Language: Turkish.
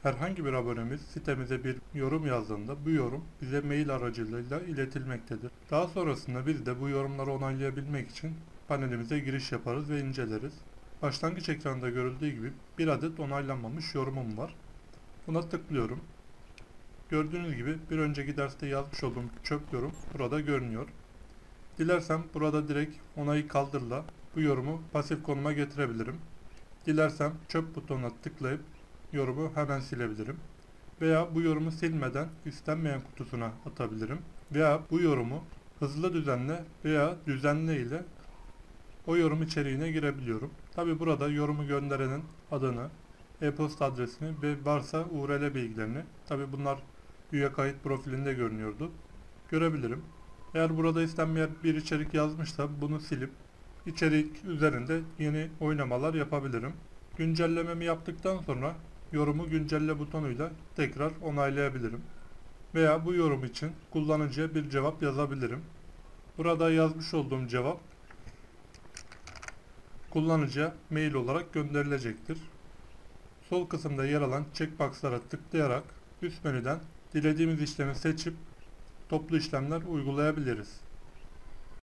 Herhangi bir abonemiz sitemize bir yorum yazdığında bu yorum bize mail aracılığıyla iletilmektedir. Daha sonrasında biz de bu yorumları onaylayabilmek için panelimize giriş yaparız ve inceleriz. Başlangıç ekranında görüldüğü gibi bir adet onaylanmamış yorumum var. Buna tıklıyorum. Gördüğünüz gibi bir önceki derste yazmış olduğum çöp yorum burada görünüyor. Dilersem burada direkt onayı kaldırla bu yorumu pasif konuma getirebilirim. Dilersem çöp butonuna tıklayıp yorumu hemen silebilirim. Veya bu yorumu silmeden istenmeyen kutusuna atabilirim. Veya bu yorumu hızlı düzenle veya düzenle ile o yorum içeriğine girebiliyorum. Tabi burada yorumu gönderenin adını, e-posta adresini ve varsa URL bilgilerini, tabi bunlar üye kayıt profilinde görünüyordu, görebilirim. Eğer burada istenmeyen bir içerik yazmışsa bunu silip içerik üzerinde yeni oynamalar yapabilirim. Güncellememi yaptıktan sonra yorumu güncelle butonuyla tekrar onaylayabilirim. Veya bu yorum için kullanıcıya bir cevap yazabilirim. Burada yazmış olduğum cevap kullanıcıya mail olarak gönderilecektir. Sol kısımda yer alan checkbox'lara tıklayarak üst menüden dilediğimiz işlemi seçip toplu işlemler uygulayabiliriz.